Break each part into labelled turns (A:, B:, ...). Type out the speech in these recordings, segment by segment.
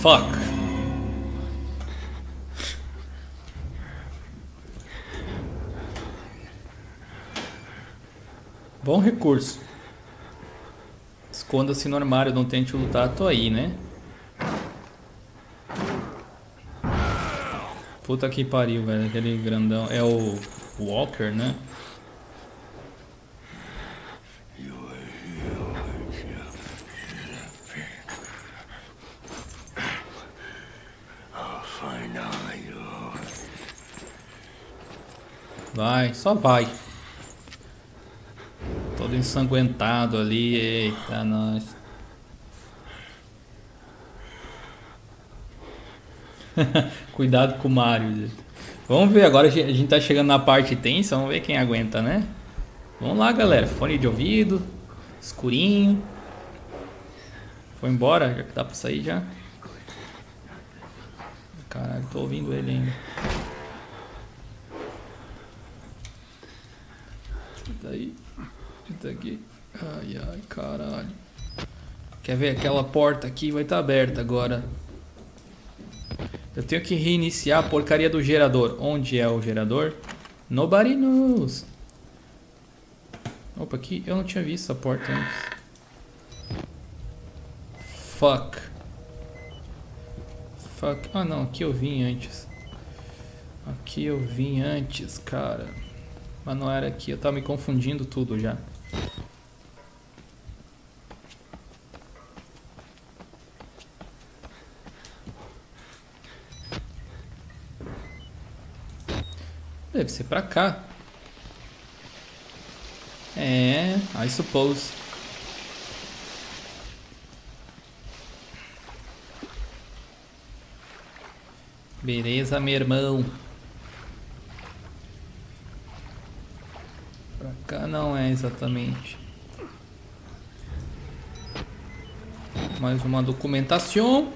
A: Fuck. Bom recurso. Esconda-se no armário, não tente lutar. Tô aí, né? Puta que pariu, velho. Aquele grandão. É o Walker, né? Vai, só vai. Todo ensanguentado ali. Eita, nós. Cuidado com o Mario. Vamos ver, agora a gente tá chegando na parte tensa. Vamos ver quem aguenta, né? Vamos lá, galera. Fone de ouvido. Escurinho. Foi embora? Já que dá pra sair já. Caralho, tô ouvindo ele ainda. Daí. Tá aqui. Ai, ai, caralho. Quer ver? Aquela porta aqui vai estar aberta agora. Eu tenho que reiniciar a porcaria do gerador. Onde é o gerador? Nobody knows. Opa, aqui eu não tinha visto essa porta antes. Fuck. Fuck. Ah, não. Aqui eu vim antes. Aqui eu vim antes, cara. Mas não era aqui. Eu tava me confundindo tudo já. Deve ser pra cá. É, I suppose. Beleza, meu irmão. Pra cá não é exatamente. Mais uma documentação.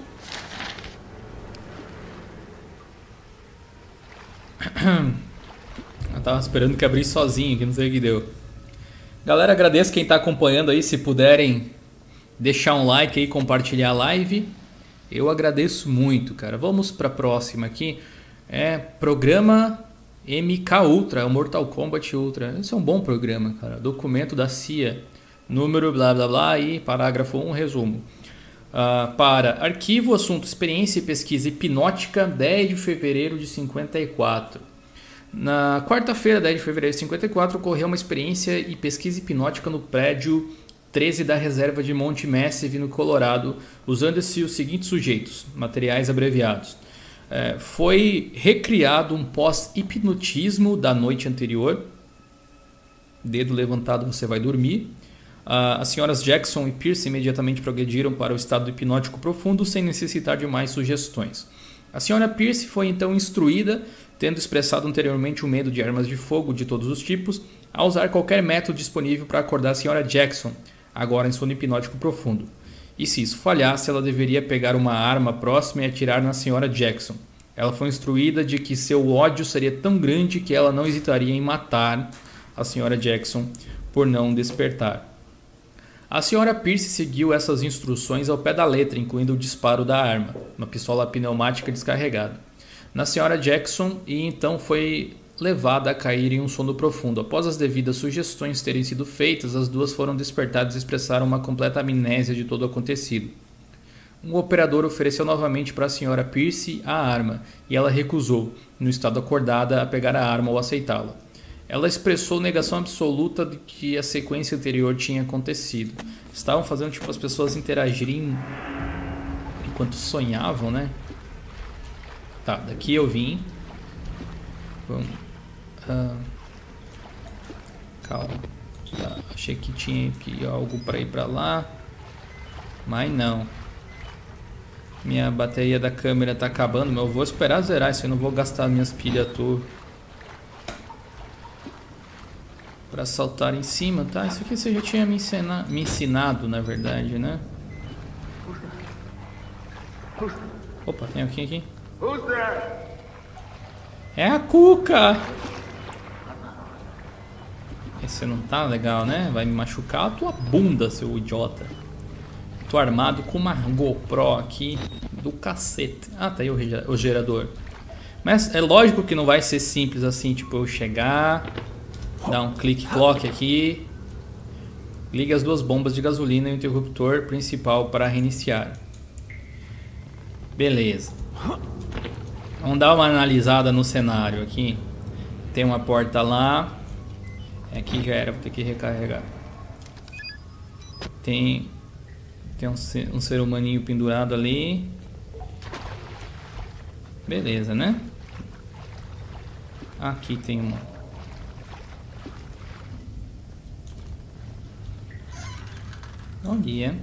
A: Eu tava esperando que abrisse sozinho, que não sei o que deu. Galera, agradeço quem tá acompanhando aí. Se puderem deixar um like aí, compartilhar a live, eu agradeço muito, cara. Vamos pra próxima aqui. É programa MK Ultra, o Mortal Kombat Ultra. Esse é um bom programa, cara. Documento da CIA, número blá blá blá e parágrafo 1, resumo. Para arquivo, assunto, experiência e pesquisa hipnótica, 10 de fevereiro de 54. Na quarta-feira, 10 de fevereiro de 54, ocorreu uma experiência e pesquisa hipnótica no prédio 13 da reserva de Monte Massive, no Colorado, usando-se os seguintes sujeitos, materiais abreviados. Foi recriado um pós-hipnotismo da noite anterior. Dedo levantado, você vai dormir. As senhoras Jackson e Pierce imediatamente progrediram para o estado hipnótico profundo sem necessitar de mais sugestões. A senhora Pierce foi então instruída, tendo expressado anteriormente o medo de armas de fogo de todos os tipos, a usar qualquer método disponível para acordar a senhora Jackson, agora em sono hipnótico profundo. E se isso falhasse, ela deveria pegar uma arma próxima e atirar na senhora Jackson. Ela foi instruída de que seu ódio seria tão grande que ela não hesitaria em matar a senhora Jackson por não despertar. A senhora Pierce seguiu essas instruções ao pé da letra, incluindo o disparo da arma, uma pistola pneumática descarregada, na senhora Jackson, e então foi levada a cair em um sono profundo. Após as devidas sugestões terem sido feitas, as duas foram despertadas e expressaram uma completa amnésia de todo o acontecido. Um operador ofereceu novamente para a senhora Pierce a arma, e ela recusou, no estado acordada, a pegar a arma ou aceitá-la. Ela expressou negação absoluta de que a sequência anterior tinha acontecido. Estavam fazendo tipo as pessoas interagirem enquanto sonhavam, né? Tá, daqui eu vim. Vamos. Calma. Tá, achei que tinha algo para ir para lá, mas não. Minha bateria da câmera tá acabando, mas eu vou esperar zerar isso. Eu não vou gastar minhas pilhas à toa para saltar em cima, tá? Isso aqui você já tinha me ensinado, na verdade, né? Opa, tem alguém aqui? É a Cuca! Esse não tá legal, né? Vai me machucar a tua bunda, seu idiota. Tô armado com uma GoPro aqui do cacete. Ah, tá aí o gerador. Mas é lógico que não vai ser simples assim, tipo, eu chegar, dar um click-clock aqui, ligue as duas bombas de gasolina e o interruptor principal para reiniciar. Beleza. Vamos dar uma analisada no cenário aqui. Tem uma porta lá. Aqui já era, vou ter que recarregar. Tem um ser humaninho pendurado ali. Beleza, né? Aqui tem uma. Olha.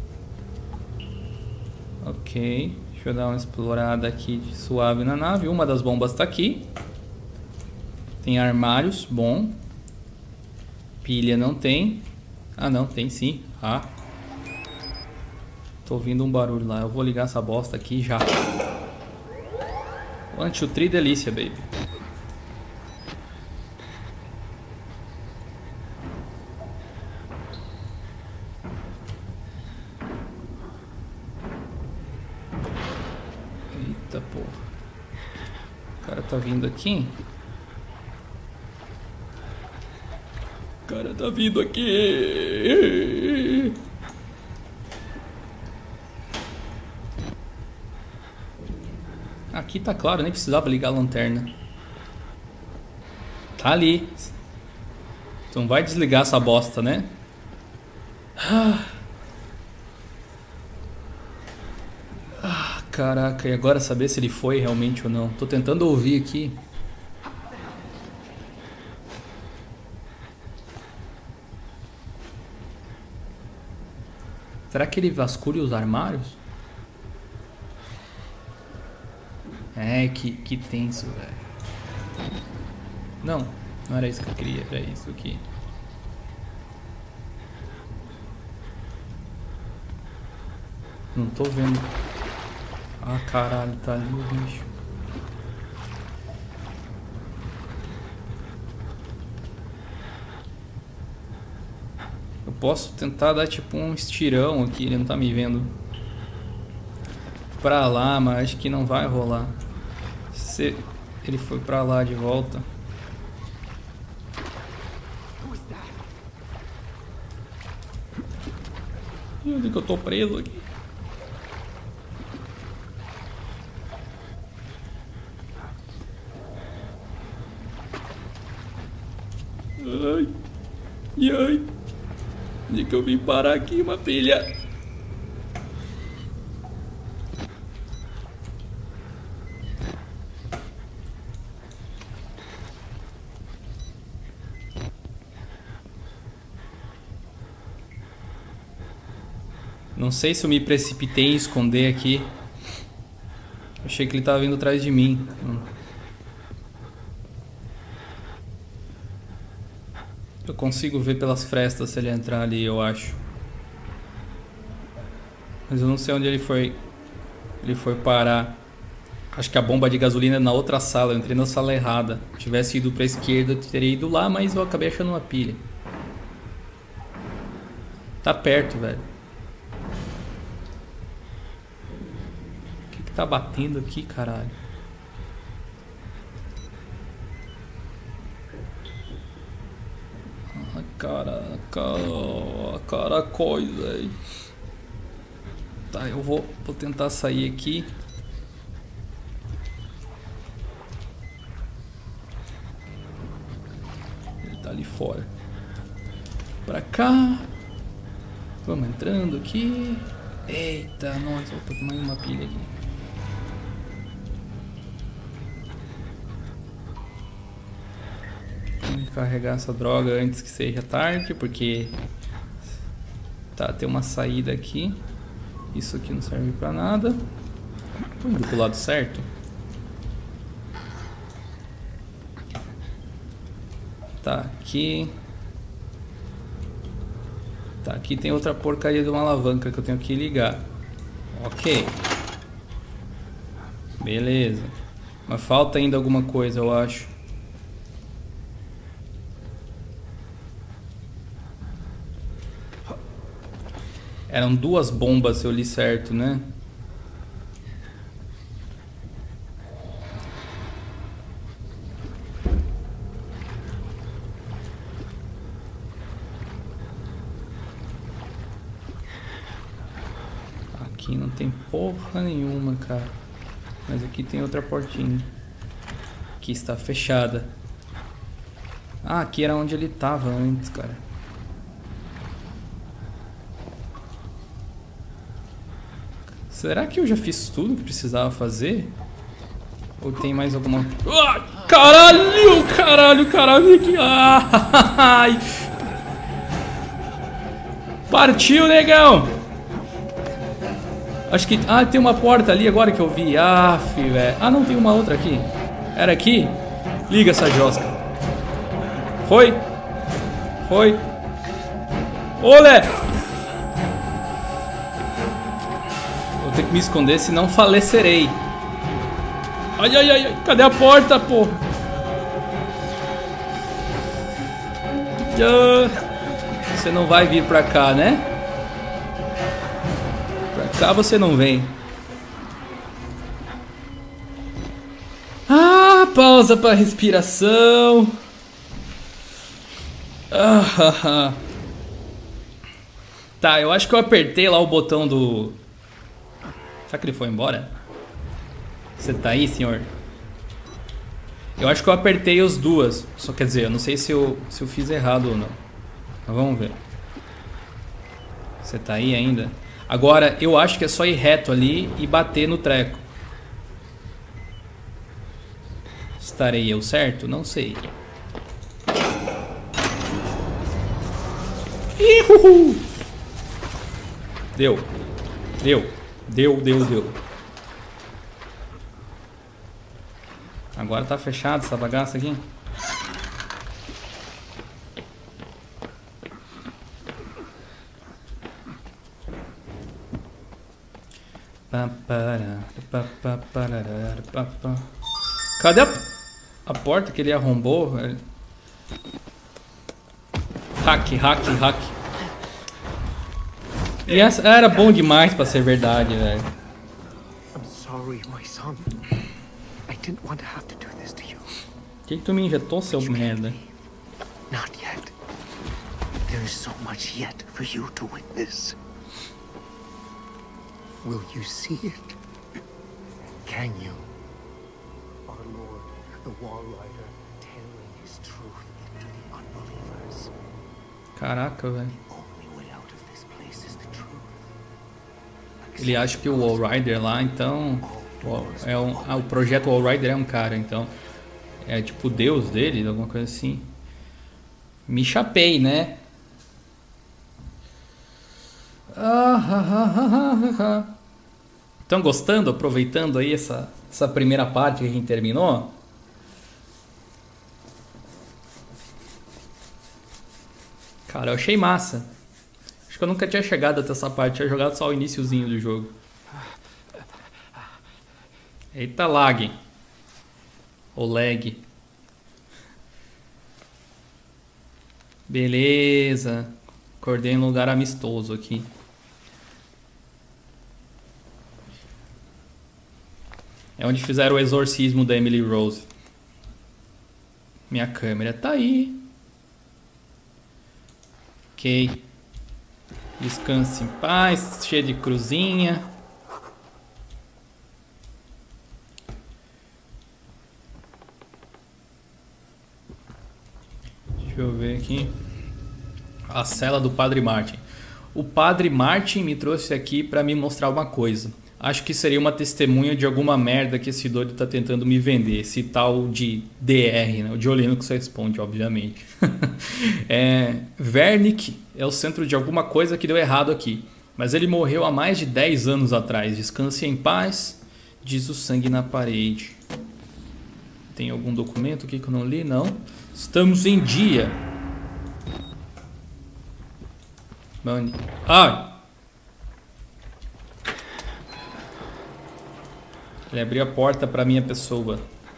A: Ok. Deixa eu dar uma explorada aqui de suave na nave. Uma das bombas está aqui. Tem armários, bom. Pilha não tem. Ah, não, tem sim. Ah. Tô ouvindo um barulho lá. Eu vou ligar essa bosta aqui já. Anti-Tri delícia, baby. Eita porra. O cara tá vindo aqui. O cara tá vindo aqui. Aqui tá claro, nem precisava ligar a lanterna. Tá ali. Então vai desligar essa bosta, né? Caraca, e agora saber se ele foi realmente ou não. Tô tentando ouvir aqui. Será que ele vasculha os armários? É, que tenso, velho. Não, não era isso que eu queria, era isso aqui. Não tô vendo. Ah, caralho, tá ali o bicho. Eu posso tentar dar tipo um estirão aqui, ele não tá me vendo. Pra lá, mas acho que não vai rolar. Se ele foi pra lá de volta. E onde que eu tô preso aqui? Ai. E ai. Onde que eu vim parar aqui, uma pilha? Não sei se eu me precipitei em esconder aqui. Achei que ele estava vindo atrás de mim. Eu consigo ver pelas frestas se ele entrar ali, eu acho. Mas eu não sei onde ele foi. Ele foi parar. Acho que a bomba de gasolina é na outra sala. Eu entrei na sala errada. Se tivesse ido para a esquerda, eu teria ido lá, mas eu acabei achando uma pilha. Tá perto, velho. O que tá batendo aqui, caralho? Caracóis, velho. Tá, eu vou tentar sair aqui. Ele tá ali fora. Pra cá. Vamos entrando aqui. Eita, nossa, eu tô com mais uma pilha aqui. Vamos carregar essa droga antes que seja tarde, porque tá, tem uma saída aqui. Isso aqui não serve pra nada. Tô indo pro lado certo. Tá, aqui. Tá, aqui tem outra porcaria de uma alavanca que eu tenho que ligar. Ok. Beleza. Mas falta ainda alguma coisa, eu acho. Eram duas bombas, se eu li certo, né? Aqui não tem porra nenhuma, cara. Mas aqui tem outra portinha. Que está fechada. Ah, aqui era onde ele tava antes, cara. Será que eu já fiz tudo que precisava fazer? Ou tem mais alguma... Ah, caralho! Caralho! Aqui. Ai. Partiu, negão! Acho que... Ah, tem uma porta ali agora que eu vi. Aff, velho. Ah, não, tem uma outra aqui. Era aqui? Liga essa josca. Foi? Olé! Vou ter que me esconder, senão falecerei. Ai. Cadê a porta, pô? Você não vai vir pra cá, né? Pra cá você não vem. Ah, pausa pra respiração. Tá, eu acho que eu apertei lá o botão do... Será que ele foi embora? Você tá aí, senhor? Eu acho que eu apertei as duas. Só quer dizer, eu não sei se eu fiz errado ou não. Mas vamos ver. Você tá aí ainda? Agora, eu acho que é só ir reto ali e bater no treco. Estarei eu certo? Não sei. Ihuhu! Deu. Agora tá fechado essa bagaça aqui. Cadê a porta que ele arrombou? Hack. E essa era bom demais pra ser verdade, velho.
B: I'm sorry, my son. I didn't want to have to do this to you.
A: Que tu me injetou, seu merda?
B: Not yet. There is so much yet for you to witness. Will you see it? Can you? Our Lord, the Wall Rider, telling his truth to the unbelievers.
A: Caraca, velho.
B: Only way out of this place is the truth.
A: Ele acha que o Wall Rider lá, então... o projeto Wall Rider é um cara, então... É tipo o deus dele, alguma coisa assim. Me chapei, né? Estão gostando? Aproveitando aí essa primeira parte que a gente terminou? Cara, eu achei massa. Acho que eu nunca tinha chegado até essa parte. Tinha jogado só o iniciozinho do jogo. Eita, lag. Ou lag. Beleza. Acordei em um lugar amistoso aqui. É onde fizeram o exorcismo da Emily Rose. Minha câmera tá aí. Ok. Descanse em paz. Cheio de cruzinha. Deixa eu ver aqui. A cela do Padre Martin. O Padre Martin me trouxe aqui para me mostrar uma coisa. Acho que seria uma testemunha de alguma merda que esse doido tá tentando me vender. Esse tal de DR, né? O Diolino que você responde, obviamente. Wernick é o centro de alguma coisa que deu errado aqui. Mas ele morreu há mais de 10 anos atrás. Descanse em paz, diz o sangue na parede. Tem algum documento aqui que eu não li? Não. Estamos em dia. Ai! Ele abriu a porta pra minha pessoa.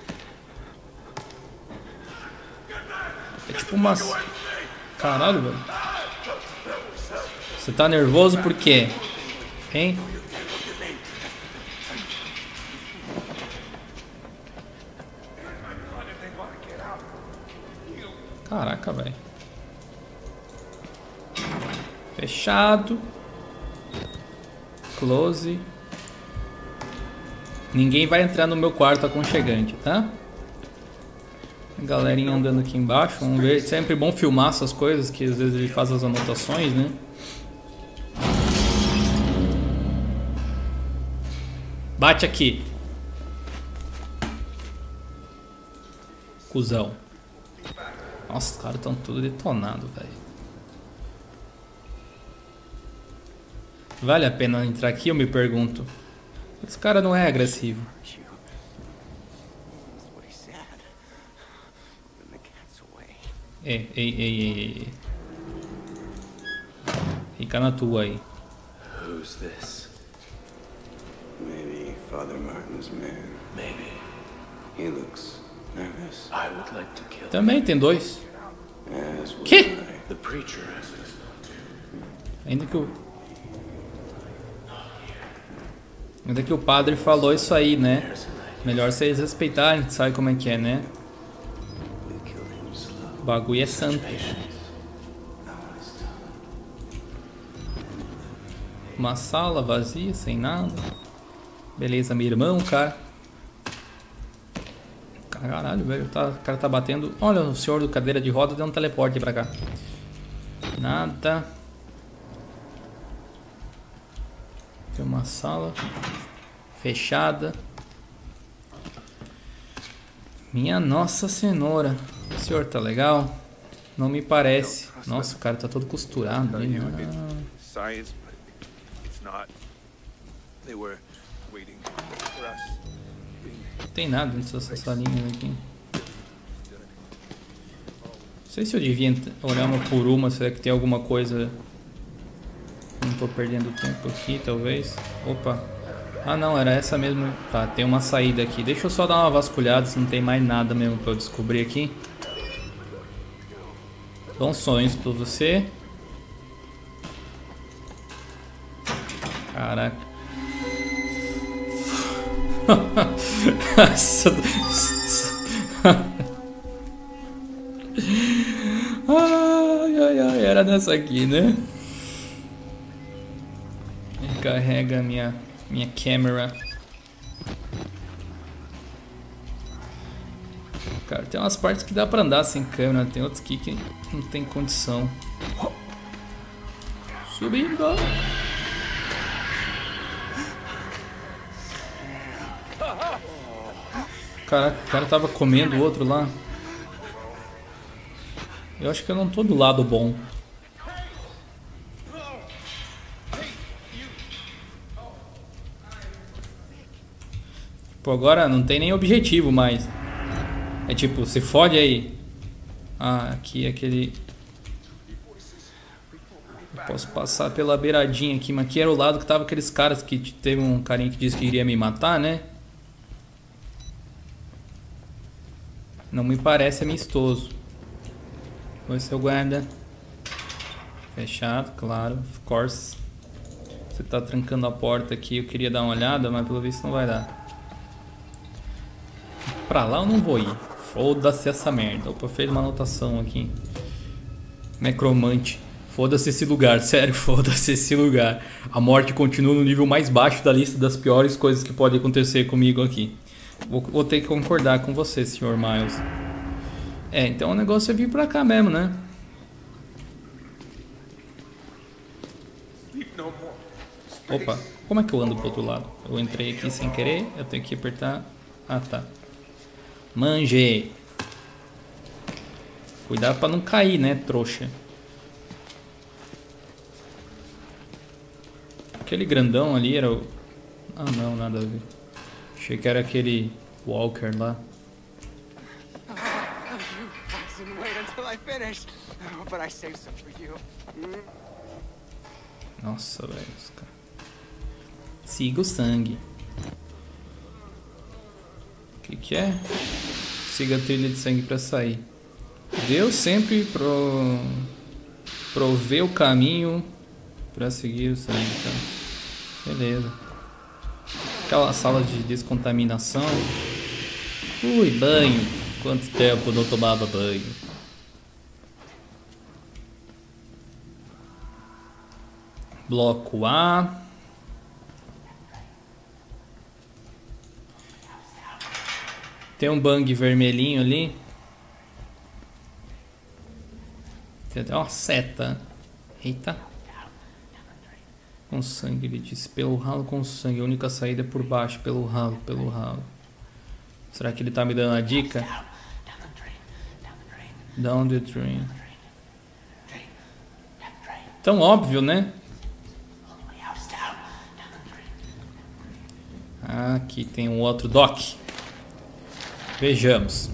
A: É tipo umas... Caralho, velho. Você tá nervoso por quê? Hein? Caraca, velho. Fechado. Close. Ninguém vai entrar no meu quarto aconchegante, tá? A galerinha andando aqui embaixo. Vamos ver. Sempre bom filmar essas coisas, que às vezes ele faz as anotações, né? Bate aqui. Cusão. Nossa, os caras estão tudo detonados, velho. Vale a pena entrar aqui, eu me pergunto. Esse cara não é agressivo. Ei. Fica na tua aí.
C: Who's this? Maybe Father Martin's man. Maybe. He looks nervous. I would like to kill him.
A: Também tem dois.
C: As would
A: Que?
C: I. The preacher has this too.
A: Ainda que o padre falou isso aí, né? Melhor vocês respeitarem, sabe como é que é, né?
C: We kill him slow.
A: O bagulho é santo. Uma sala vazia, sem nada. Beleza, meu irmão, cara. Caralho, velho, o cara tá batendo. Olha, o senhor do cadeira de roda deu um teleporte pra cá. Nada. Tem uma sala fechada. Minha nossa cenoura. O senhor tá legal? Não me parece. Nossa, o cara tá todo costurado. Né?
D: Science, but it's not. They were waiting for us.
A: Não tem nada dentro dessas salinhas aqui. Não sei se eu devia olhar uma por uma. Será que tem alguma coisa? Não tô perdendo tempo aqui, talvez. Opa. Ah, não, era essa mesmo. Tá, tem uma saída aqui. Deixa eu só dar uma vasculhada se não tem mais nada mesmo pra eu descobrir aqui. Bons sonhos pra você. Caraca. Ai, era nessa aqui, né? Carrega a minha câmera. Cara, tem umas partes que dá pra andar sem câmera, tem outras aqui que não tem condição. Subindo. O cara tava comendo o outro lá. Eu acho que eu não tô do lado bom. Pô, agora não tem nem objetivo mais. É tipo, se fode aí. Ah, aqui é aquele... Eu posso passar pela beiradinha aqui, mas aqui era o lado que tava aqueles caras que teve um carinha que disse que iria me matar, né? Não me parece amistoso. Oi, seu guarda. Fechado, claro, of course. Você tá trancando a porta aqui, eu queria dar uma olhada, mas pelo visto não vai dar. Pra lá eu não vou ir. Foda-se essa merda. Opa, fez uma anotação aqui. Necromante. Foda-se esse lugar, sério, foda-se esse lugar. A morte continua no nível mais baixo da lista das piores coisas que pode acontecer comigo aqui. Vou ter que concordar com você, Sr. Miles. É, então o negócio é vir pra cá mesmo, né? Opa, como é que eu ando pro outro lado? Eu entrei aqui sem querer, eu tenho que apertar... Ah, tá. Manjei. Cuidado pra não cair, né, trouxa. Aquele grandão ali era o... Ah, não, nada a ver. Achei que era aquele Walker lá. Nossa, velho. Siga o sangue. O que é? Siga a trilha de sangue pra sair. Deus sempre provê o caminho pra seguir o sangue, tá? Beleza. Aquela sala de descontaminação. Ui, banho. Quanto tempo eu não tomava banho. Bloco A. Tem um bang vermelhinho ali. Tem até uma seta. Eita. Com sangue, ele disse. Pelo ralo com sangue. A única saída é por baixo. Pelo ralo, pelo ralo. Será que ele tá me dando a dica? Down the drain. Tão óbvio, né? Aqui tem um outro doc. Vejamos.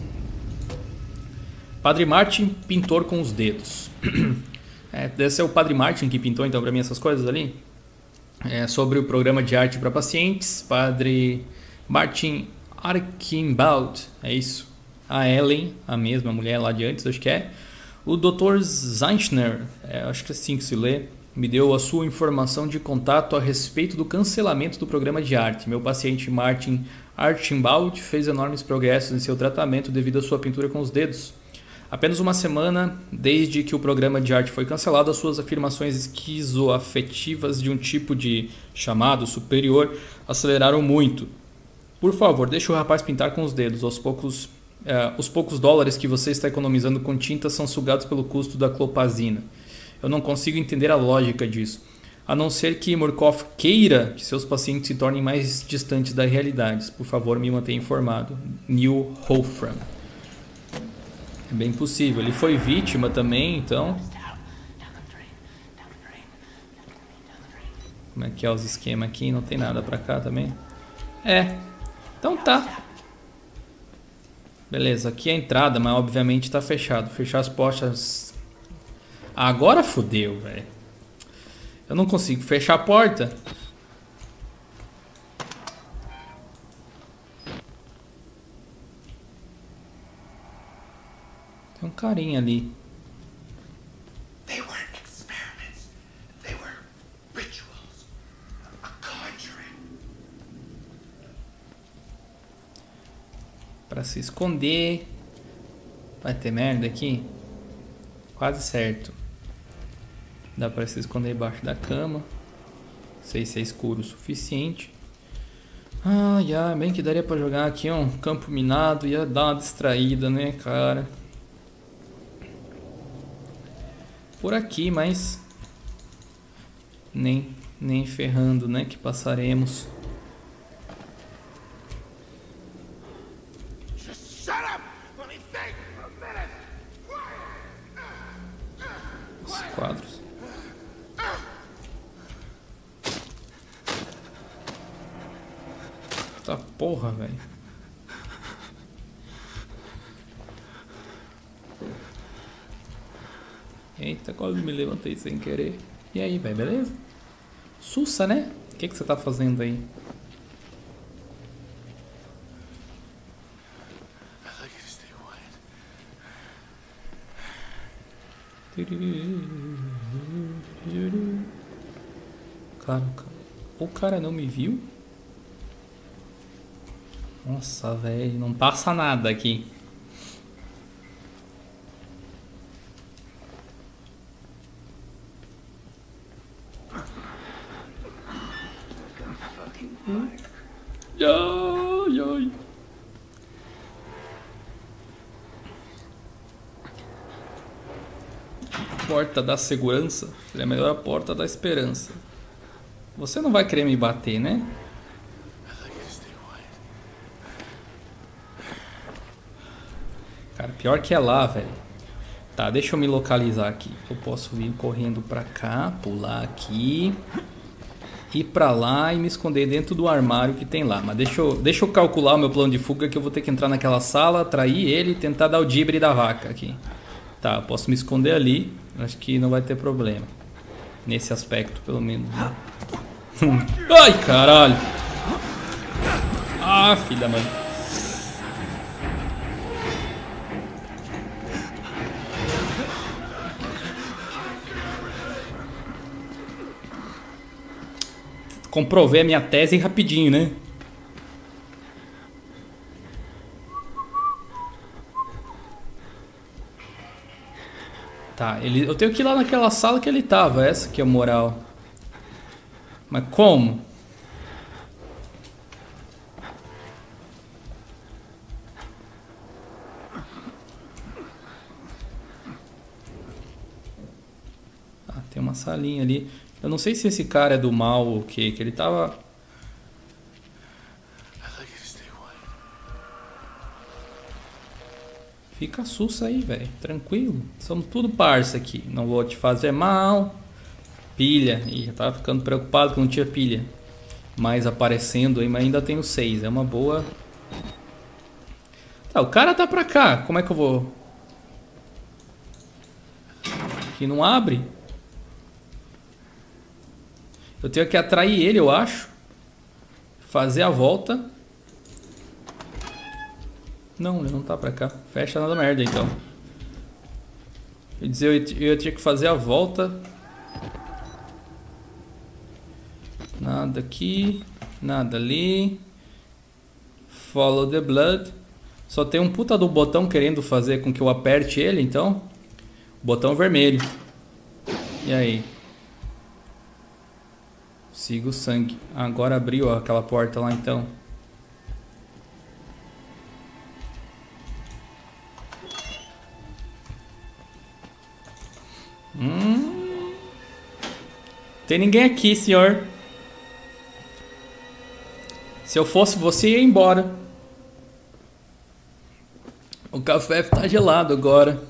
A: Padre Martin, pintor com os dedos. Deve ser o Padre Martin que pintou então para mim essas coisas ali. Sobre o programa de arte para pacientes. Padre Martin Archambault. É isso. A Ellen, a mesma mulher lá de antes, acho que é. O Dr. Zeichner, acho que é assim que se lê, me deu a sua informação de contato a respeito do cancelamento do programa de arte. Meu paciente Martin Archambault fez enormes progressos em seu tratamento devido à sua pintura com os dedos. Apenas uma semana desde que o programa de arte foi cancelado, as suas afirmações esquizoafetivas de um tipo de chamado superior aceleraram muito. Por favor, deixe o rapaz pintar com os dedos. Os poucos dólares que você está economizando com tinta são sugados pelo custo da clopazina. Eu não consigo entender a lógica disso. A não ser que Murkoff queira que seus pacientes se tornem mais distantes da realidade. Por favor, me mantenha informado. Neil Wolfram. É bem possível. Ele foi vítima também, então... Como é que é os esquemas aqui? Não tem nada pra cá também? Então tá. Beleza, aqui é a entrada, mas obviamente tá fechado. Fechar as portas... Agora fodeu, velho. Eu não consigo fechar a porta. Tem um carinha ali.
B: They weren't experiments. They were rituals. A conjuring.
A: Pra se esconder. Vai ter merda aqui? Quase certo. Dá pra se esconder embaixo da cama. Não sei se é escuro o suficiente. Bem que daria pra jogar aqui um campo minado. Ia dar uma distraída, né, cara? Por aqui, mas... Nem ferrando, né, que passaremos.
B: Shut up! Let me think for a minute.
A: Os quadros. Tá porra, velho. Eita, quase me levantei sem querer. E aí, velho, beleza? Sussa, né? O que você tá fazendo aí? Cara, o cara não me viu? Nossa, velho, não passa nada aqui. Ai. Porta da segurança é melhor a porta da esperança. Você não vai querer me bater, né? Cara, pior que é lá, velho. Tá, deixa eu me localizar aqui. Eu posso vir correndo pra cá, pular aqui, ir pra lá e me esconder dentro do armário que tem lá. Mas deixa eu calcular o meu plano de fuga, que eu vou ter que entrar naquela sala, atrair ele e tentar dar o dibre da vaca aqui. Tá, eu posso me esconder ali. Acho que não vai ter problema. Nesse aspecto, pelo menos, né? Ai, caralho! Ah, filha da mãe. Comprovei a minha tese rapidinho, né? Tá, eu tenho que ir lá naquela sala que ele tava. Essa que é a moral. Mas como? salinha ali. Eu não sei se esse cara é do mal ou o que ele tava... Fica sussa aí, velho. Tranquilo. Somos tudo parça aqui. Não vou te fazer mal. Pilha. Ih, já tava ficando preocupado que não tinha pilha. Mais aparecendo aí, mas ainda tenho 6. É uma boa... Tá, o cara tá pra cá. Como é que eu vou... Aqui não abre. Eu tenho que atrair ele, eu acho. Fazer a volta. Não, ele não tá pra cá. Fecha nada merda, então. Quer dizer, eu tinha que fazer a volta. Nada aqui. Nada ali. Follow the blood. Só tem um puta do botão querendo fazer com que eu aperte ele, então. Botão vermelho. E aí? Siga o sangue. Agora abriu aquela porta lá, então. Tem ninguém aqui, senhor. Se eu fosse você, ia embora. O café tá gelado agora.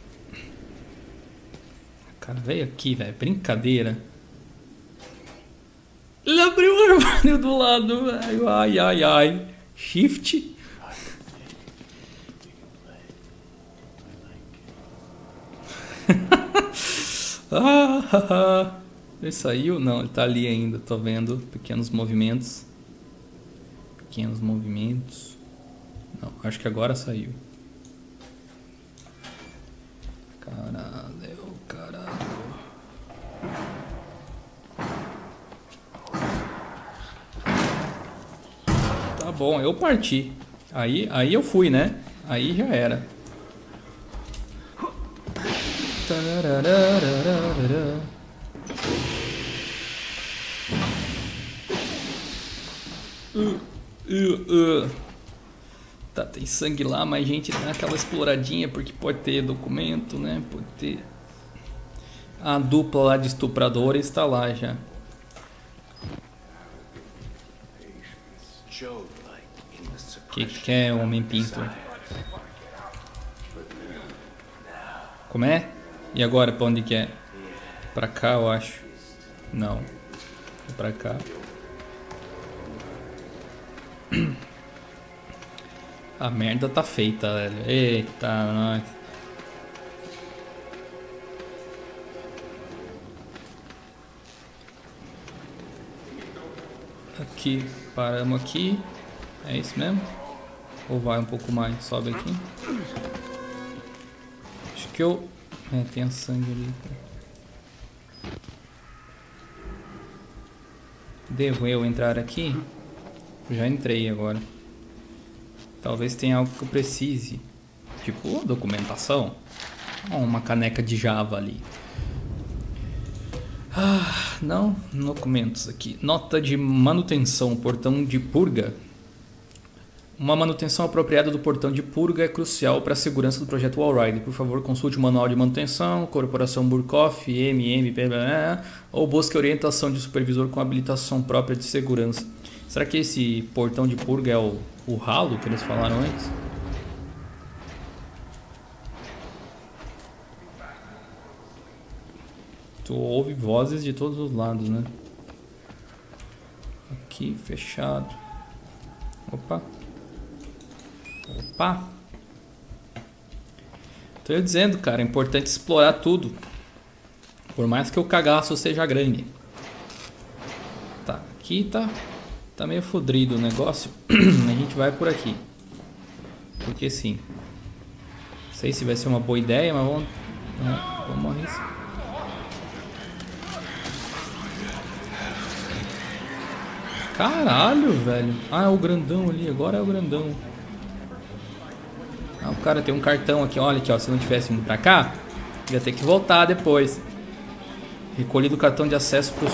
A: O cara veio aqui, velho. Brincadeira. Ele abriu o armário do lado, velho. Ai, ai, ai. Shift. Ele saiu? Não, ele tá ali ainda. Tô vendo pequenos movimentos. Pequenos movimentos. Não, acho que agora saiu. Caralho, caralho. Tá bom, eu parti. Aí eu fui, né? Aí já era. Tá, tem sangue lá, mas a gente dá aquela exploradinha porque pode ter documento, né? Pode ter. A dupla lá de estupradores está lá já. O que é, homem pinto? Como é? E agora pra onde que é? Pra cá, eu acho. Não. É pra cá. A merda tá feita, velho. Eita, nós. Aqui, paramos aqui. É isso mesmo? Ou vai um pouco mais? Sobe aqui. Acho que eu... tem sangue ali. Devo eu entrar aqui? Já entrei agora. Talvez tenha algo que eu precise. Tipo, documentação. Uma caneca de Java ali. Não, documentos aqui. Nota de manutenção, portão de purga. Uma manutenção apropriada do portão de purga é crucial para a segurança do projeto Walrider. Por favor, consulte o manual de manutenção, Corporação Burkhoff, ou busque orientação de supervisor com habilitação própria de segurança. Será que esse portão de purga é o ralo que eles falaram antes? Tu ouve vozes de todos os lados, né? Aqui, fechado. Opa. Opa. Tô dizendo, cara, é importante explorar tudo. Por mais que o cagaço seja grande. Tá, aqui tá meio fodrido o negócio. A gente vai por aqui. Porque sim. Não sei se vai ser uma boa ideia, mas vamos arriscar. Caralho, velho. Ah, é o grandão ali. Agora é o grandão. Ah, o cara tem um cartão aqui. Olha aqui, ó. Se não tivesse indo pra cá, ia ter que voltar depois. Recolhido o cartão de acesso pro...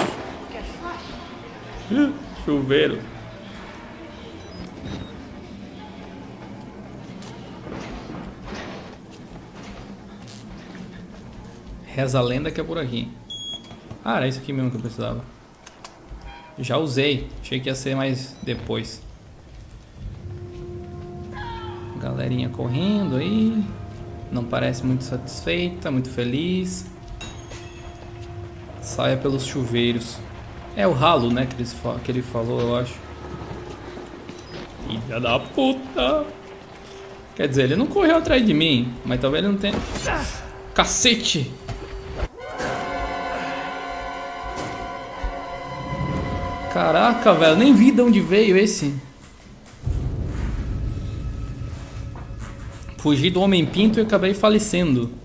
A: chuveiro. Reza a lenda que é por aqui. Ah, era isso aqui mesmo que eu precisava. Já usei. Achei que ia ser mais depois. Galerinha correndo aí. Não parece muito satisfeita, muito feliz. Saia pelos chuveiros. É o ralo, né, que ele falou, eu acho. Filha da puta. Quer dizer, ele não correu atrás de mim, mas talvez ele não tenha... Cacete! Caraca, velho, nem vi de onde veio esse. Fugi do Homem Pinto e acabei falecendo.